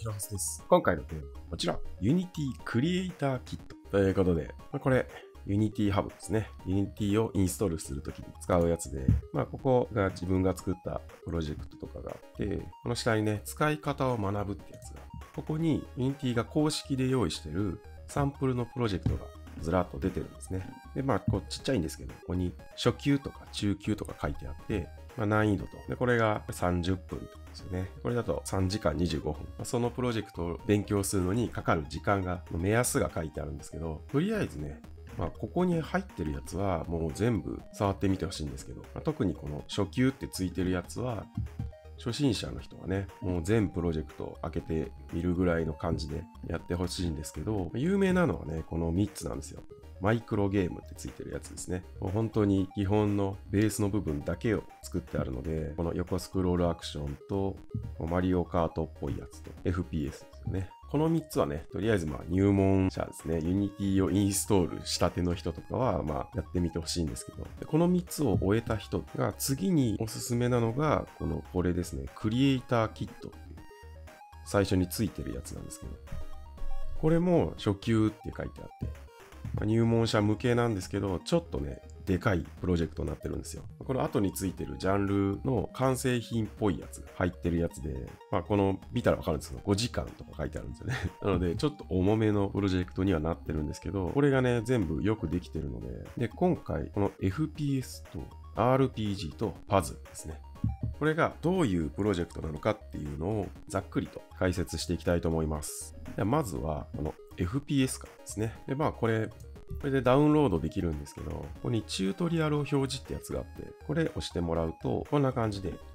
ひろはすです。今回のテーマはもちろん Unity Creator Kit ということで、これ Unity Hub ですね。Unity をインストールするときに使うやつで、ここが自分が作ったプロジェクトとかがあって、この下にね、使い方を学ぶってやつが、ここに Unity が公式で用意してるサンプルのプロジェクトがずらっと出てるんですね。で、こうちっちゃいんですけど、ここに初級とか中級とか書いてあって、難易度と。で、これが30分ですよね。これだと3時間25分。そのプロジェクトを勉強するのにかかる時間が、目安が書いてあるんですけど、とりあえずね、ここに入ってるやつはもう全部触ってみてほしいんですけど、特にこの初級ってついてるやつは、初心者の人はね、もう全プロジェクトを開けてみるぐらいの感じでやってほしいんですけど、有名なのはね、この3つなんですよ。マイクロゲームってついてるやつですね。もう本当に基本のベースの部分だけを作ってあるので、この横スクロールアクションとマリオカートっぽいやつと FPS ですよね。この3つはね、とりあえず入門者ですね、Unity をインストールしたての人とかはやってみてほしいんですけど、この3つを終えた人が次におすすめなのが、これですね、クリエイターキットっていう最初についてるやつなんですけど、これも初級って書いてあって、入門者向けなんですけど、ちょっとね、でかいプロジェクトになってるんですよ。この後についてるジャンルの完成品っぽいやつが入ってるやつで、この見たらわかるんですけど、5時間とか書いてあるんですよね。なので、ちょっと重めのプロジェクトにはなってるんですけど、これがね、全部よくできてるので、今回、この FPS と RPG とパズルですね。これがどういうプロジェクトなのかっていうのをざっくりと解説していきたいと思います。ではまずは、この FPS からですね。で、これでダウンロードできるんですけど、ここにチュートリアルを表示ってやつがあって、これ押してもらうと、こんな感じで、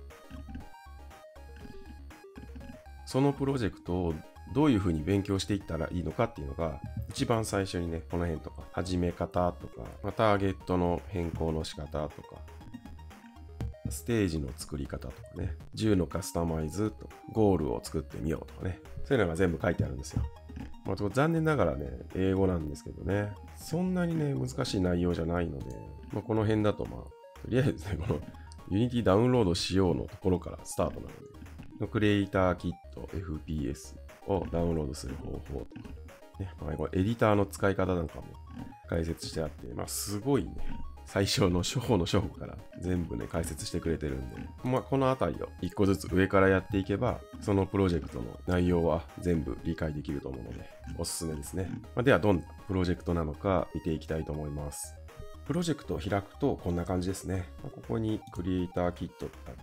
そのプロジェクトをどういう風に勉強していったらいいのかっていうのが、一番最初にね、この辺とか、始め方とか、ターゲットの変更の仕方とか、ステージの作り方とかね、銃のカスタマイズとか、ゴールを作ってみようとかね、そういうのが全部書いてあるんですよ。残念ながらね、英語なんですけどね、そんなにね、難しい内容じゃないので、この辺だととりあえずね、この Unity ダウンロードしようのところからスタートなので、クリエイターキット FPS をダウンロードする方法とか、ね、これエディターの使い方なんかも解説してあって、すごいね、最初の初歩の初歩から全部ね、解説してくれてるんで、このあたりを一個ずつ上からやっていけば、そのプロジェクトの内容は全部理解できると思うので、おすすめですね。では、どんなプロジェクトなのか見ていきたいと思います。プロジェクトを開くとこんな感じですね。ここにクリエイターキットってあって、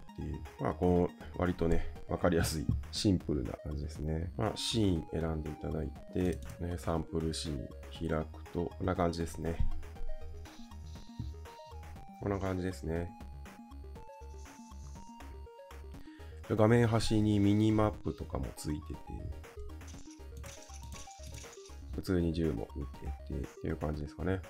この割とね、わかりやすいシンプルな感じですね。シーン選んでいただいて、サンプルシーン開くとこんな感じですね。こんな感じですね。画面端にミニマップとかもついてて、普通に銃も見ててっていう感じですかね。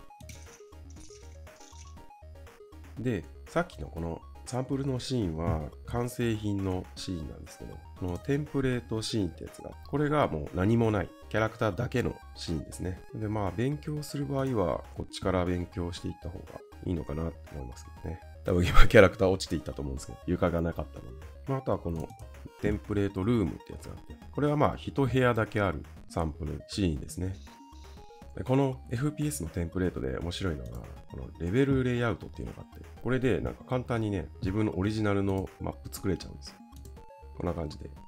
で、さっきのこのサンプルのシーンは完成品のシーンなんですけど、このテンプレートシーンってやつが、これがもう何もないキャラクターだけのシーンですね。で、勉強する場合はこっちから勉強していった方がいいのかなと思いますけどね。多分今キャラクター落ちていったと思うんですけど、床がなかったので。あとはこのテンプレートルームってやつがあって、これは1部屋だけあるサンプルシーンですね。この FPS のテンプレートで面白いのが、このレベルレイアウトっていうのがあって、これで簡単にね、自分のオリジナルのマップ作れちゃうんですよ。こんな感じで。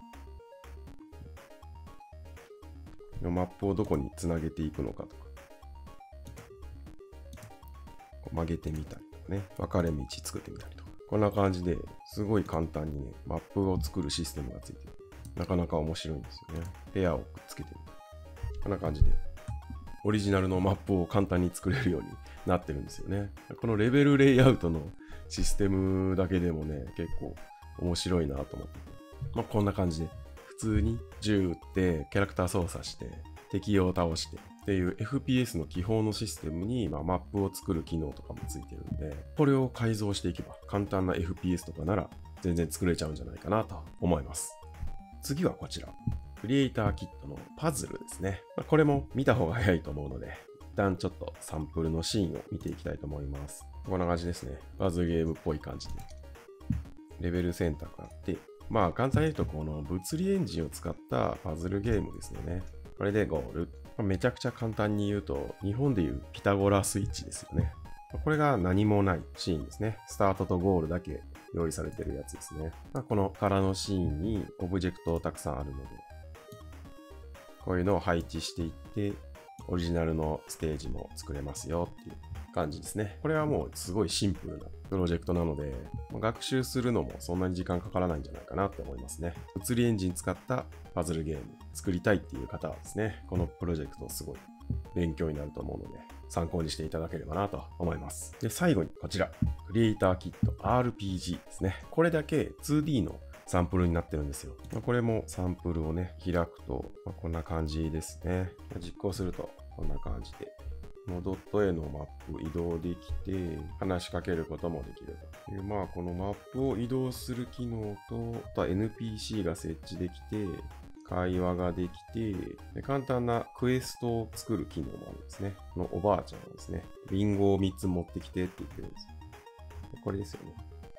マップをどこにつなげていくのかとか、曲げてみたりとかね、分かれ道作ってみたりとか、こんな感じですごい簡単にね、マップを作るシステムがついてる。なかなか面白いんですよね。ペアをくっつけてみたり。こんな感じで。オリジナルのマップを簡単に作れるようになってるんですよね。このレベルレイアウトのシステムだけでもね、結構面白いなと思ってて。こんな感じで、普通に銃撃ってキャラクター操作して、敵を倒してっていう FPS の基本のシステムに、マップを作る機能とかもついてるんで、これを改造していけば簡単な FPS とかなら全然作れちゃうんじゃないかなと思います。次はこちら。クリエイターキットのパズルですね。これも見た方が早いと思うので、一旦ちょっとサンプルのシーンを見ていきたいと思います。こんな感じですね。パズルゲームっぽい感じで。レベル選択があって、 まあ簡単に言うとこの物理エンジンを使ったパズルゲームですよね。これでゴール。めちゃくちゃ簡単に言うと、日本でいうピタゴラスイッチですよね。これが何もないシーンですね。スタートとゴールだけ用意されてるやつですね。この空のシーンにオブジェクトたくさんあるので、こういうのを配置していって、オリジナルのステージも作れますよっていう感じですね。これはもうすごいシンプルなプロジェクトなので、学習するのもそんなに時間かからないんじゃないかなって思いますね。物理エンジン使ったパズルゲーム作りたいっていう方はですね、このプロジェクトすごい勉強になると思うので、参考にしていただければなと思います。で、最後にこちら、クリエイターキット RPG ですね。これだけ 2D のサンプルになってるんですよ。これもサンプルをね、開くと、こんな感じですね。実行するとこんな感じで。ドット絵のマップ移動できて、話しかけることもできるという、このマップを移動する機能と、あとは NPC が設置できて、会話ができて、簡単なクエストを作る機能もあるんですね。このおばあちゃんはですね、リンゴを3つ持ってきてって言ってるんですよ。これですよね。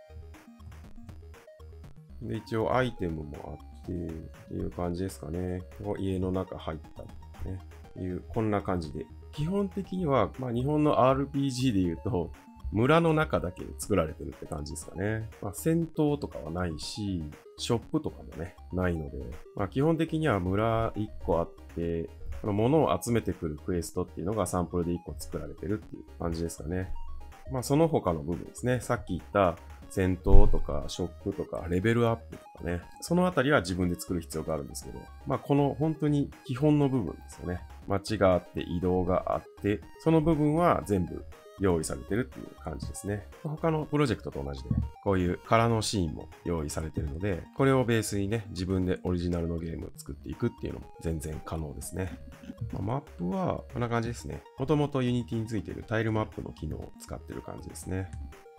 で、一応アイテムもあって、っていう感じですかね。家の中入ったりね。こんな感じで。基本的には、日本の RPG で言うと、村の中だけで作られてるって感じですかね。戦闘とかはないし、ショップとかもね、ないので、基本的には村1個あって、この物を集めてくるクエストっていうのがサンプルで1個作られてるっていう感じですかね。その他の部分ですね。さっき言った戦闘とかショップとかレベルアップとかね。そのあたりは自分で作る必要があるんですけど、この本当に基本の部分ですよね。街があって移動があって、その部分は全部用意されてるっていう感じですね。他のプロジェクトと同じで、こういう空のシーンも用意されてるので、これをベースにね、自分でオリジナルのゲームを作っていくっていうのも全然可能ですね。マップはこんな感じですね。もともと Unity についているタイルマップの機能を使ってる感じですね。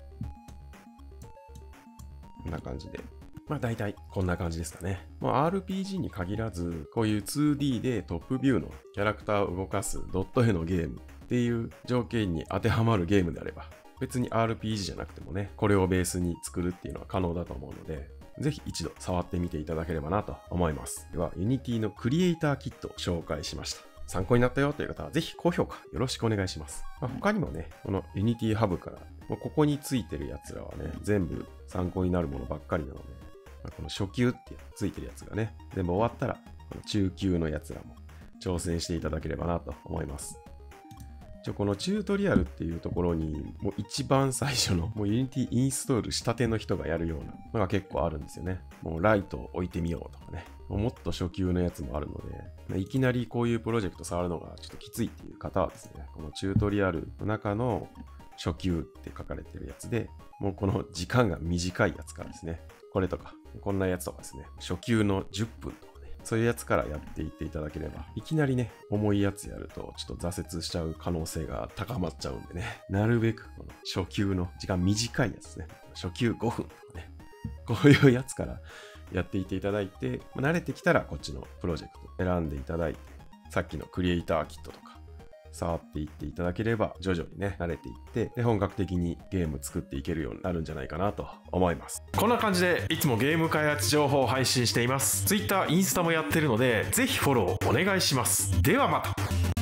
こんな感じで。大体こんな感じですかね。RPG に限らず、こういう 2D でトップビューのキャラクターを動かすドット絵のゲームっていう条件に当てはまるゲームであれば、別に RPG じゃなくてもね、これをベースに作るっていうのは可能だと思うので、ぜひ一度触ってみていただければなと思います。では、Unity のクリエイターキットを紹介しました。参考になったよという方はぜひ高評価よろしくお願いします。他にもね、この Unity Hub から、ここについてるやつらはね、全部参考になるものばっかりなので、この初級ってついてるやつがね、全部終わったら、この中級のやつらも挑戦していただければなと思います。このチュートリアルっていうところに、もう一番最初の、Unity インストールしたての人がやるようなのが結構あるんですよね。もうライトを置いてみようとかね。もっと初級のやつもあるので、いきなりこういうプロジェクト触るのがちょっときついっていう方はですね、このチュートリアルの中の初級って書かれてるやつで、もうこの時間が短いやつからですね、これとか、こんなやつとかですね、初級の10分とかね、そういうやつからやっていっていただければ、いきなりね、重いやつやると、ちょっと挫折しちゃう可能性が高まっちゃうんでね、なるべくこの初級の時間短いやつですね、初級5分とかね、こういうやつからやっていっていただいて、慣れてきたらこっちのプロジェクト選んでいただいて、さっきのクリエイターキットとか、触っていっていただければ徐々にね慣れていってで本格的にゲーム作っていけるようになるんじゃないかなと思います。 こんな感じでいつもゲーム開発情報を配信しています。 Twitter、インスタもやってるのでぜひフォローお願いします。ではまた。